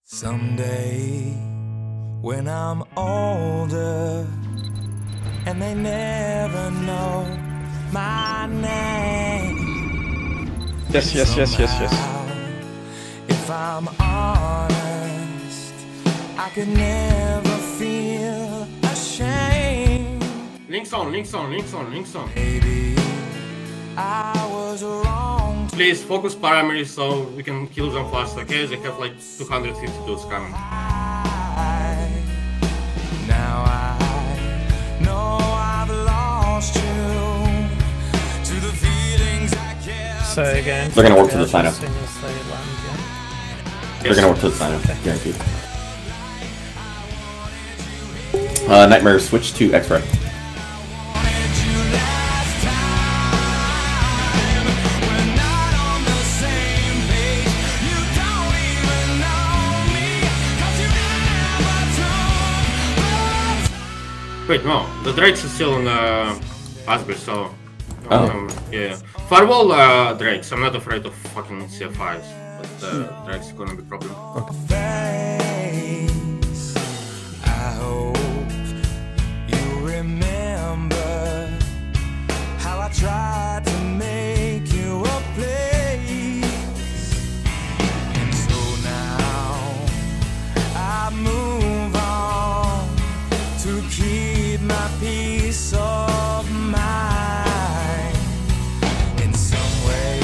Someday, when I'm older, and they never know my name. Yes. If I'm honest, I could never feel ashamed. Links on. Maybe I was wrong. Please focus primarily so we can kill them fast, okay? They have like 250 dudes coming. Now I know I've lost you to the feelings I can't. So again, They're gonna work to the side up. as soon as they land, yeah. They're gonna work to the side up, guaranteed. Nightmare, switch to X-Ray. Wait, no, the Drakes is still in Asbury, so... Oh. Yeah. Firewall Drakes, I'm not afraid of fucking CFIs, but Drakes is gonna be a problem. Face. I hope you remember how I tried to make you a place. And so now I move on to keep my peace of mind. In some way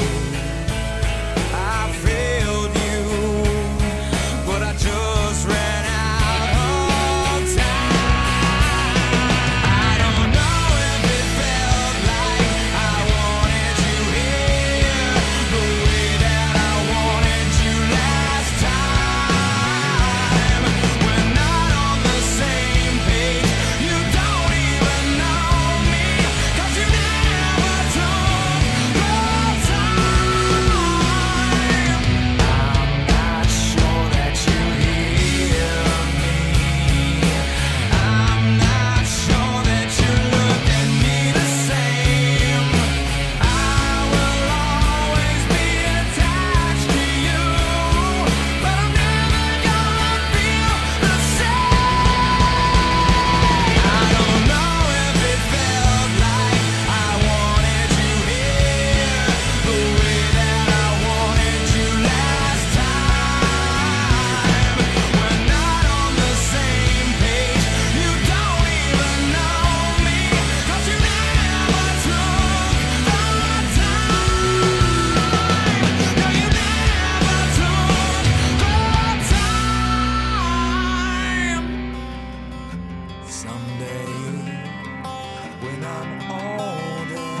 I failed you, but I just ran out of time. I don't know if it felt like I wanted you here the way that I wanted you last time. We're not on the same page. You don't even know me, 'cause you never took the time. I'm not sure that you hear me. I'm not sure that you look at me the same. I will always be attached to you, but I'm never gonna feel the same. I don't know if it felt like I wanted you here the way that I wanted you last time. We're not on the same page. You don't even know me, 'cause you never took the time. No, you never took the time. Someday, when I'm older,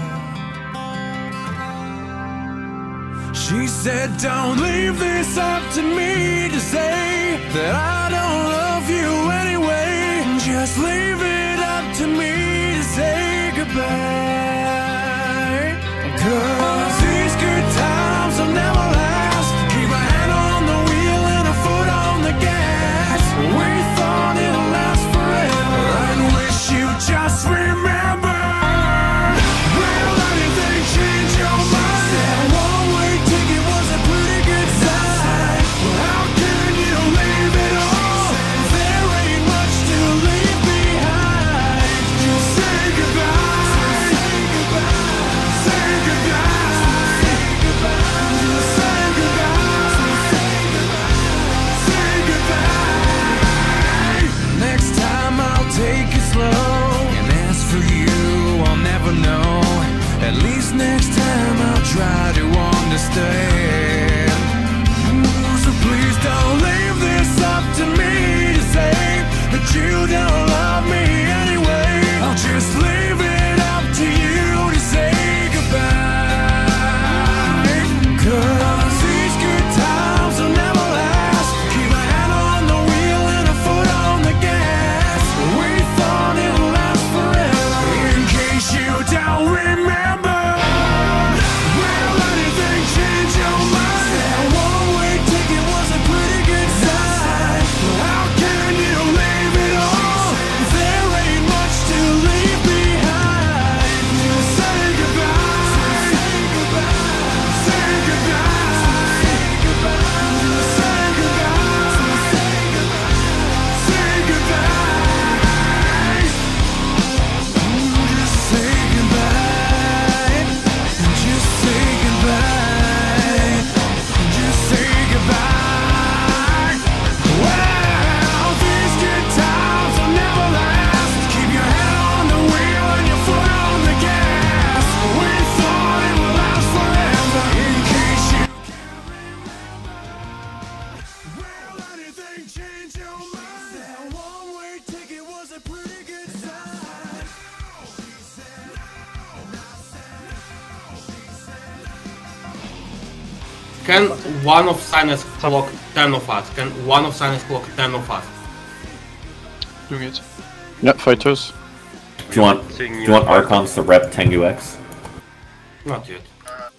she said, don't leave this up to me to say that I don't love you anyway. Just leave it up to me to say goodbye. 'Cause these good times will never last. Keep a hand on the wheel and a foot on the gas. We thought it'd last forever. I wish you just remember. Will anything change your mind? That one-way ticket was a pretty good sign. Well, how can you leave it all? Can one of Sinus clock 10 of us? Can one of Sinus clock 10 of us? Doing it. Yeah, fighters. Do you want Archons to rep Tengu X? Not yet.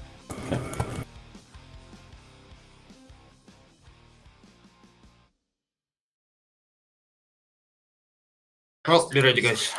Well, be ready, guys.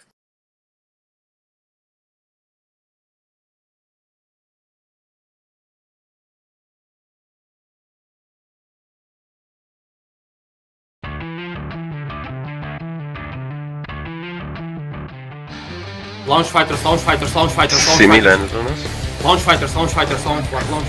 Launch fighters, launch fighters, launch fighters, launch Simi fighters. landed on us. Launch fighters, launch fighters, launch.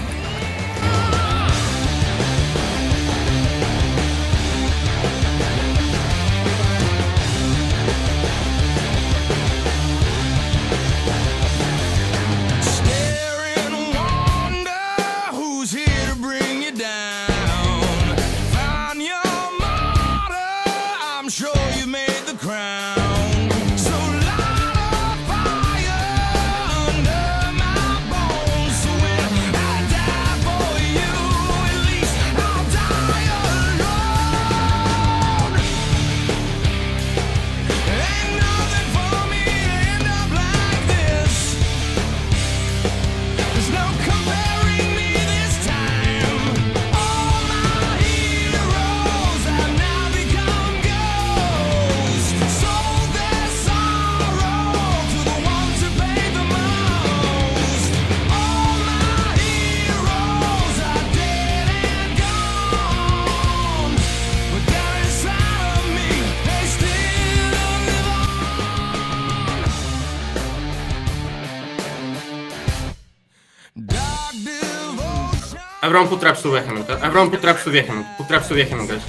Stare in wonder, who's here to bring you down? Find your martyr, I'm sure you made the crown. So light a fire under my bones. So when I die for you, at least I'll die alone. Ain't nothing for me to end up like this. There's no comparing me this time. All my heroes have now become ghosts. Sold their sorrow to the ones who paid the most. All my heroes are dead and gone, but they're inside of me. They still live on. Dark devotion. Everyone put traps to Vehement. Everyone put traps to Vehement. Put traps to Vehement, guys.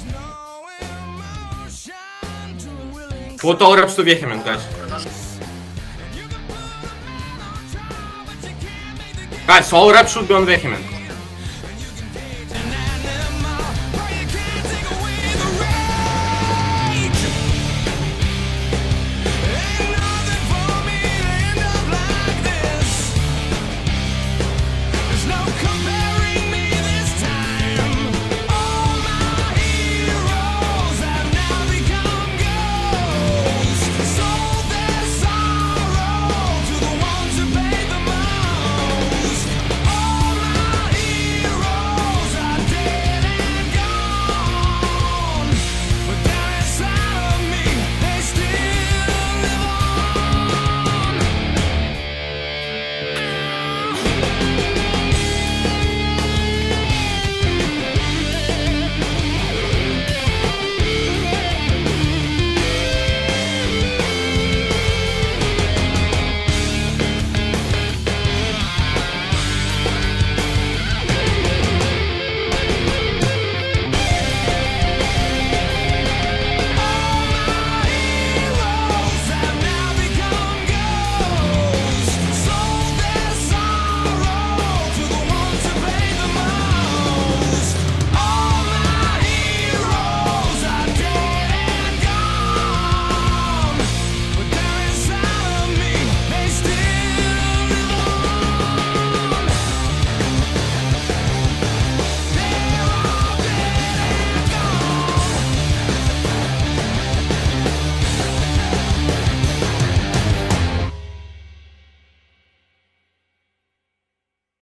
Put all traps to Vehement, guys. Guys, all reps should be on Vehement.